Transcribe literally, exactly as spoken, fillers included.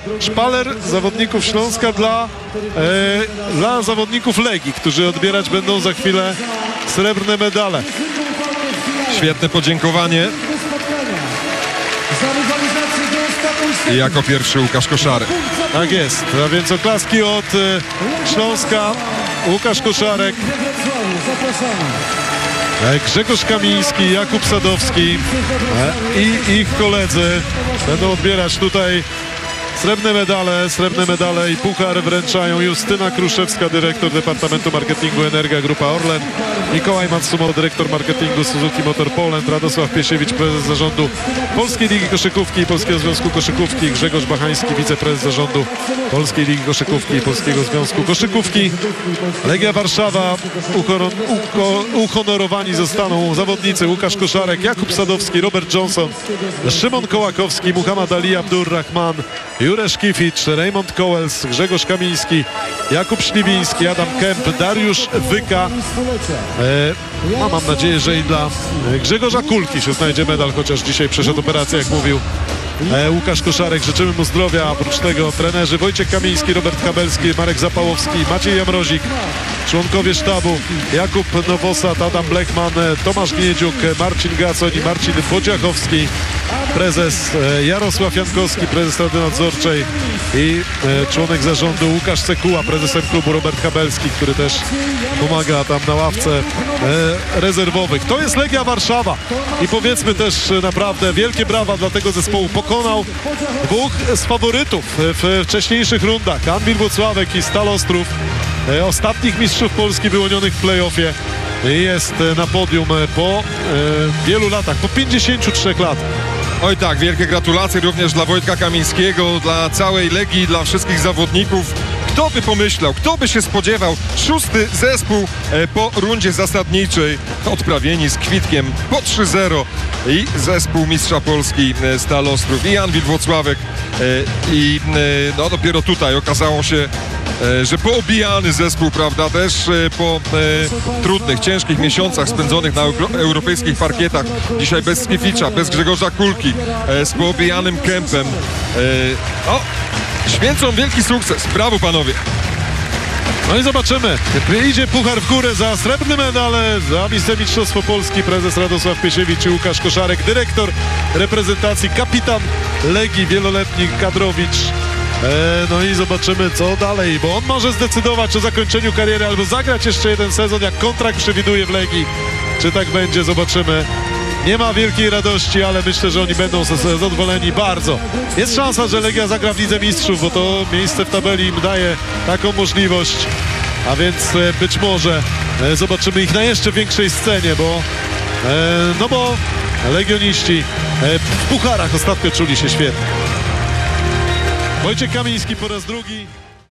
szpaler zawodników Śląska dla, e, dla zawodników Legii, którzy odbierać będą za chwilę srebrne medale. Świetne podziękowanie. I jako pierwszy Łukasz Koszarek. Tak jest, a więc oklaski od e, Śląska. Łukasz Koszarek, e, Grzegorz Kamiński, Jakub Sadowski e, i ich koledzy będą odbierać tutaj srebrne medale, srebrne medale i puchar wręczają Justyna Kruszewska, dyrektor Departamentu Marketingu Energa Grupa Orlen, Mikołaj Matsumo, dyrektor marketingu Suzuki Motor Poland, Radosław Piesiewicz, prezes zarządu Polskiej Ligi Koszykówki i Polskiego Związku Koszykówki, Grzegorz Bachański, wiceprezes zarządu Polskiej Ligi Koszykówki i Polskiego Związku Koszykówki. Legia Warszawa, uhoron, uko, uhonorowani zostaną zawodnicy Łukasz Koszarek, Jakub Sadowski, Robert Johnson, Szymon Kołakowski, Muhammad Ali Abdurrahman, Juresz Kificz, Raymond Kołels, Grzegorz Kamiński, Jakub Śliwiński, Adam Kemp, Dariusz Wyka. E, no, mam nadzieję, że i dla Grzegorza Kulki się znajdzie medal, chociaż dzisiaj przeszedł operację, jak mówił e, Łukasz Koszarek. Życzymy mu zdrowia. Oprócz tego trenerzy Wojciech Kamiński, Robert Kabelski, Marek Zapałowski, Maciej Jamrozik, członkowie sztabu Jakub Nowosad, Adam Blechman, Tomasz Gniedziuk, Marcin Gacoń i Marcin Bodziachowski, prezes Jarosław Jankowski, prezes Rady Nadzorczej i członek zarządu Łukasz Sekuła, prezesem klubu Robert Kabelski, który też pomaga tam na ławce rezerwowych. To jest Legia Warszawa i powiedzmy też naprawdę wielkie brawa dla tego zespołu. Pokonał dwóch z faworytów w wcześniejszych rundach, Anwil Włocławek i Stal Ostrów, ostatnich mistrzów Polski wyłonionych w play-offie. Jest na podium po e, wielu latach, po pięćdziesięciu trzech latach. Oj tak, wielkie gratulacje również dla Wojtka Kamińskiego, dla całej Legii, dla wszystkich zawodników. Kto by pomyślał, kto by się spodziewał, szósty zespół e, po rundzie zasadniczej, odprawieni z kwitkiem po trzy zero i zespół mistrza Polski e, Stal Ostrów i Anwil Włocławek e, i e, no dopiero tutaj okazało się, e, że poobijany zespół, prawda, też e, po e, trudnych, ciężkich miesiącach spędzonych na euro, europejskich parkietach, dzisiaj bez Skificza, bez Grzegorza Kulki, e, z poobijanym Kempem. E, o, święcą wielki sukces. Brawo, panowie. No i zobaczymy. Idzie puchar w górę za srebrny medal, za miejsce mistrzostwo Polski, prezes Radosław Piesiewicz i Łukasz Koszarek, dyrektor reprezentacji, kapitan Legii, wieloletni kadrowicz. E, no i zobaczymy, co dalej, bo on może zdecydować o zakończeniu kariery albo zagrać jeszcze jeden sezon, jak kontrakt przewiduje w Legii. Czy tak będzie, zobaczymy. Nie ma wielkiej radości, ale myślę, że oni będą zadowoleni bardzo. Jest szansa, że Legia zagra w Lidze Mistrzów, bo to miejsce w tabeli im daje taką możliwość. A więc być może zobaczymy ich na jeszcze większej scenie, bo no bo legioniści w pucharach ostatnio czuli się świetnie. Wojciech Kamiński po raz drugi.